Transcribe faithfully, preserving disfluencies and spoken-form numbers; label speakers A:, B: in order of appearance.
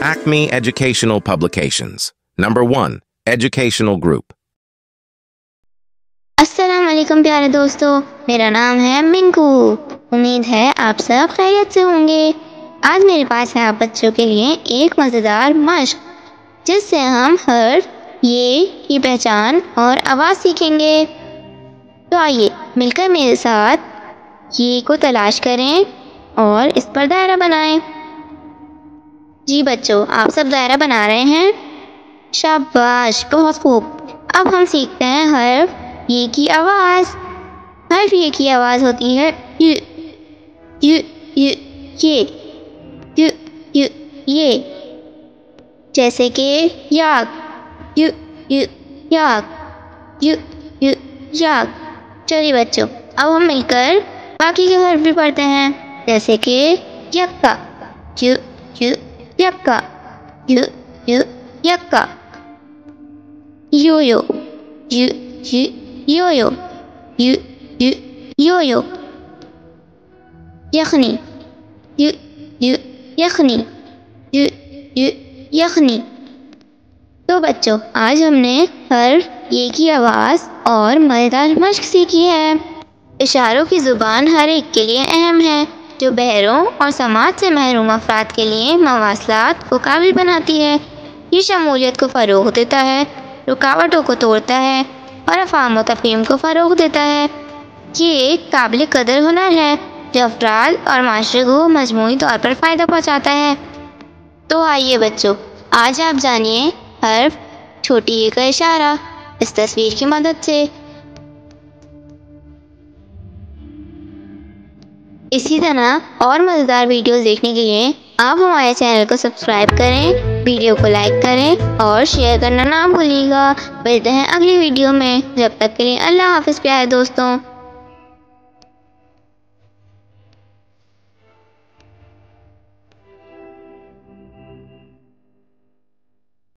A: Acme Educational Publications. Number one, Educational Group.
B: अस्सलाम वालेकुम प्यारे दोस्तों, मेरा नाम है मिंकू। उम्मीद है आप सब खैरियत से होंगे। आज मेरे पास है आप बच्चों के लिए एक मज़ेदार मश्क, जिससे हम हर्फ, ये की पहचान और आवाज़ सीखेंगे। तो आइए मिलकर मेरे साथ ये को तलाश करें और इस पर दायरा बनाएं। जी बच्चों, आप सब दायरा बना रहे हैं? शाबाश, बहुत खूब। अब हम सीखते हैं हर्फ ये की आवाज़। हर्फ ये की आवाज़ होती है यू यू यू ये यू यू ये, जैसे कि याक यू यू याक यू यू याक। चलिए बच्चों, अब हम मिलकर बाकी के हर्फ भी पढ़ते हैं, जैसे कि यक्का यू यू यक्का यू यू यक्का, यो यो यू यू यो यो यू यू यो यो, यखनी यू यू यखनी यू यू यखनी। तो बच्चों, आज हमने हर्फ ये की आवाज़ और मज़ेदार मश्क सीखी है। इशारों की ज़ुबान हर एक के लिए अहम है, जो बहरों और समाज से महरूम अफराद के लिए मवासलात को काबिल बनाती है। ये शमूलियत को फ़रोग़ देता है, रुकावटों को तोड़ता है और अफ़ाम व तफ़हीम को फ़रोग़ देता है। ये एक काबिल कदर हुनर है जो अफराद और माशरे को मजमूई तौर पर फ़ायदा पहुँचाता है। तो आइए बच्चों, आज आप जानिए हर्फ छोटी ए का इशारा इस तस्वीर की मदद से। इसी तरह और मज़ेदार वीडियोस देखने के लिए आप हमारे चैनल को सब्सक्राइब करें, वीडियो को लाइक करें और शेयर करना ना भूलिएगा। मिलते हैं अगली वीडियो में, जब तक के लिए अल्लाह हाफ़िज़ प्यारे दोस्तों।